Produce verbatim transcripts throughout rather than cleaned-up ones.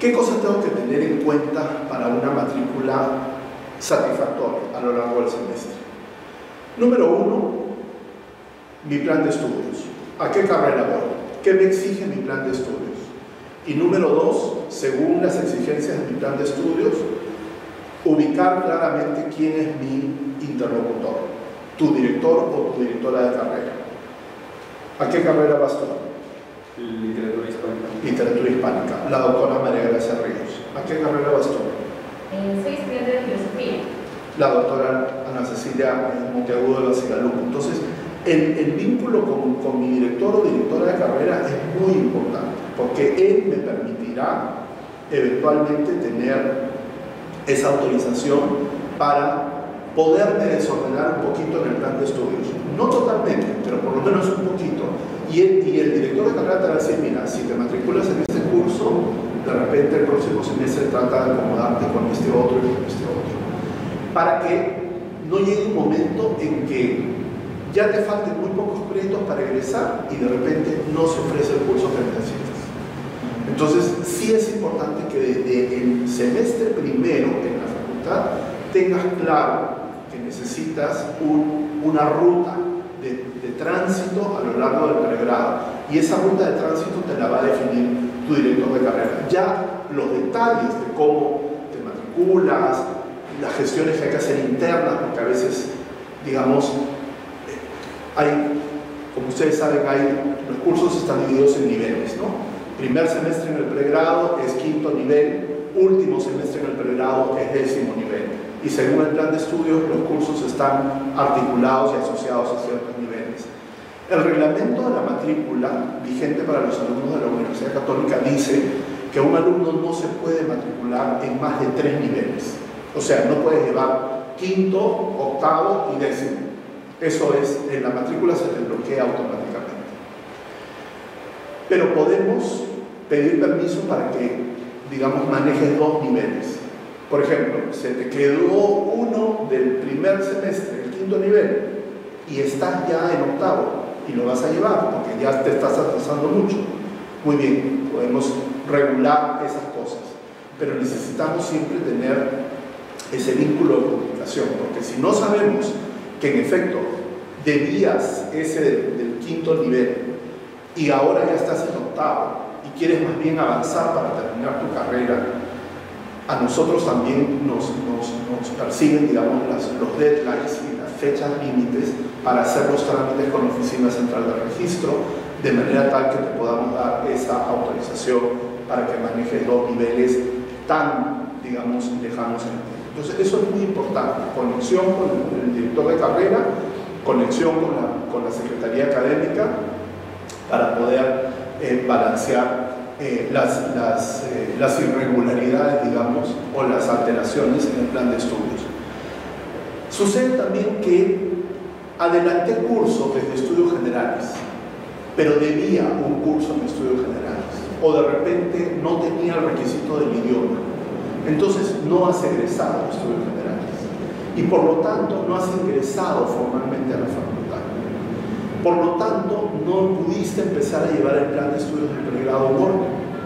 ¿Qué cosas tengo que tener en cuenta para una matrícula satisfactoria a lo largo del semestre? Número uno, mi plan de estudios. ¿A qué carrera voy? ¿Qué me exige mi plan de estudios? Y número dos, según las exigencias de mi plan de estudios, ubicar claramente quién es mi interlocutor, tu director o tu directora de carrera. ¿A qué carrera vas tú? Literatura hispánica. Literatura hispánica. La doctora María Gracia Ríos. ¿A qué carrera vas tú? Eh, soy estudiante de filosofía. La doctora Ana Cecilia Monteagudo de Basigalupo. Entonces, el, el vínculo con, con mi director o directora de carrera es muy importante, porque él me permitirá eventualmente tener esa autorización para poderme desordenar un poquito en el plan de estudios. No totalmente, pero por lo menos un poquito. Y el, y el director de carrera te va a decir, mira, si te matriculas en este curso, de repente el próximo semestre trata de acomodarte con este otro y con este otro. Para que no llegue un momento en que ya te falten muy pocos créditos para egresar y de repente no se ofrece el curso que necesitas. Entonces, sí es importante que desde el semestre primero en la facultad tengas claro que necesitas un, una ruta de, de tránsito a lo largo del pregrado, y esa ruta de tránsito te la va a definir tu director de carrera. Ya los detalles de cómo te matriculas, las gestiones que hay que hacer internas, porque a veces, digamos, hay, como ustedes saben, hay, los cursos están divididos en niveles, ¿no? Primer semestre en el pregrado es quinto nivel, último semestre en el pregrado es décimo nivel. Y según el plan de estudios, los cursos están articulados y asociados a ciertos niveles. El reglamento de la matrícula, vigente para los alumnos de la Universidad Católica, dice que un alumno no se puede matricular en más de tres niveles. O sea, no puedes llevar quinto, octavo y décimo. Eso es, en la matrícula se te bloquea automáticamente. Pero podemos pedir permiso para que, digamos, manejes dos niveles. Por ejemplo, se te quedó uno del primer semestre, el quinto nivel, y estás ya en octavo y lo vas a llevar porque ya te estás atrasando mucho. Muy bien, podemos regular esas cosas, pero necesitamos siempre tener ese vínculo de comunicación, porque si no sabemos que en efecto debías ese del, del quinto nivel y ahora ya estás en octavo y quieres más bien avanzar para terminar tu carrera, a nosotros también nos, nos, nos persiguen, digamos, las, los deadlines y las fechas límites para hacer los trámites con la Oficina Central de Registro, de manera tal que te podamos dar esa autorización para que manejes dos niveles tan, digamos, lejanos en el tiempo. Entonces, eso es muy importante, conexión con el, el director de carrera, conexión con la, con la Secretaría Académica, para poder eh, balancear eh, las, las, eh, las irregularidades, digamos, o las alteraciones en el plan de estudios. Sucede también que adelanté cursos desde estudios generales, pero debía un curso en estudios generales, o de repente no tenía el requisito del idioma. Entonces no has egresado a estudios generales y por lo tanto no has ingresado formalmente a la facultad. Por lo tanto, no pudiste empezar a llevar el plan de estudios del pregrado Word.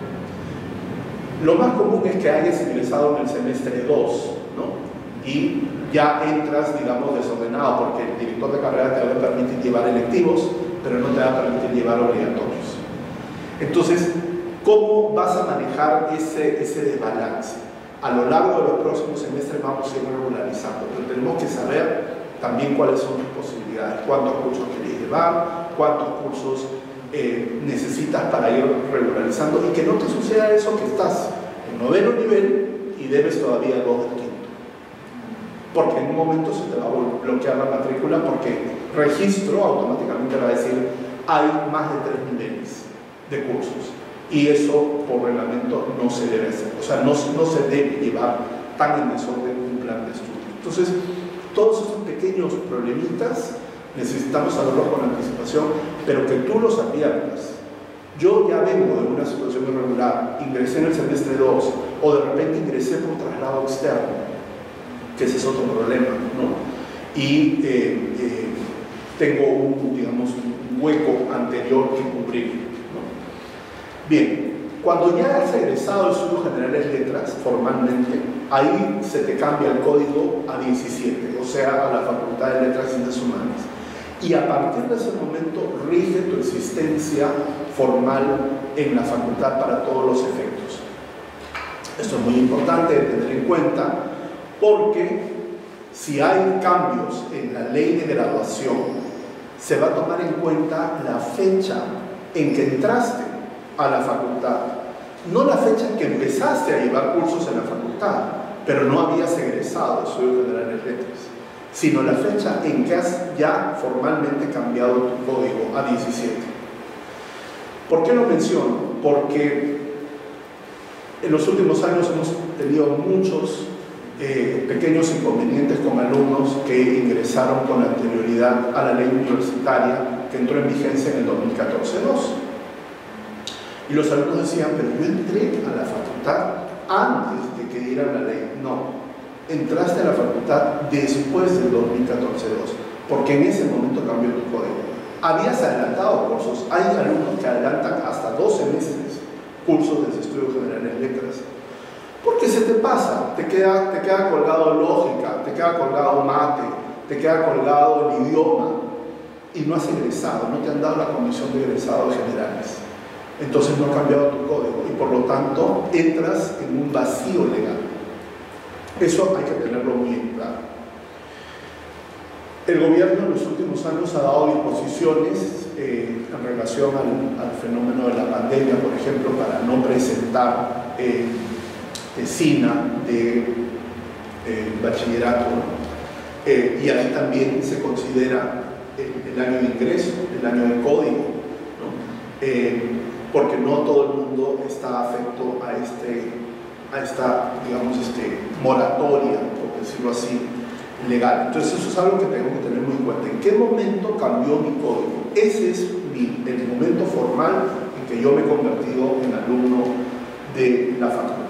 Lo más común es que hayas ingresado en el semestre dos, ¿no? Y ya entras, digamos, desordenado, porque el director de carrera te va a permitir llevar electivos, pero no te va a permitir llevar obligatorios. Entonces, ¿cómo vas a manejar ese, ese desbalance? A lo largo de los próximos semestres vamos a ir regularizando, pero tenemos que saber también cuáles son tus posibilidades, cuántos cursos querés llevar, cuántos cursos eh, necesitas para ir regularizando, y que no te suceda eso que estás en noveno nivel y debes todavía dos del quinto, porque en un momento se te va a bloquear la matrícula, porque registro automáticamente va a decir hay más de tres niveles de cursos, y eso por reglamento no se debe hacer, o sea, no, no se debe llevar tan en desorden un plan de estudio. Entonces, todos esos pequeños problemitas necesitamos saberlos con anticipación, pero que tú los adviertas. Yo ya vengo de una situación irregular, ingresé en el semestre dos, o de repente ingresé por traslado externo, que ese es otro problema, ¿no? Y eh, eh, tengo un, digamos, un hueco anterior que cubrir, ¿no? Bien, Cuando ya has egresado de Estudios Generales Letras, formalmente, ahí se te cambia el código a diecisiete, o sea, a la Facultad de Letras y Ciencias Humanas. Y a partir de ese momento rige tu existencia formal en la facultad para todos los efectos. Esto es muy importante de tener en cuenta porque si hay cambios en la ley de graduación, se va a tomar en cuenta la fecha en que entraste a la facultad, no la fecha en que empezaste a llevar cursos en la facultad, pero no habías egresado de Estudios Generales Letras, sino la fecha en que has ya formalmente cambiado tu código a diecisiete. ¿Por qué lo menciono? Porque en los últimos años hemos tenido muchos eh, pequeños inconvenientes con alumnos que ingresaron con anterioridad a la ley universitaria que entró en vigencia en el dos mil catorce dos. Y los alumnos decían, pero yo entré a la facultad antes de que diera la ley. No, entraste a la facultad después del dos mil catorce dos, porque en ese momento cambió tu código. Habías adelantado cursos, hay alumnos que adelantan hasta doce meses cursos de Estudios Generales Letras, porque se te pasa, te queda, te queda colgado lógica, te queda colgado mate, te queda colgado el idioma, y no has egresado, no te han dado la condición de egresados generales. Entonces no ha cambiado tu código y por lo tanto entras en un vacío legal. Eso hay que tenerlo muy en claro. El gobierno en los últimos años ha dado disposiciones eh, en relación al, al fenómeno de la pandemia, por ejemplo, para no presentar eh, tesina de eh, bachillerato, ¿no? eh, y ahí también se considera el, el año de ingreso, el año de código, ¿no? eh, porque no todo el mundo está afecto a, este, a esta, digamos, este, moratoria, por decirlo así, legal. Entonces eso es algo que tengo que tener muy en cuenta. ¿En qué momento cambió mi código? Ese es mi, el momento formal en que yo me he convertido en alumno de la facultad.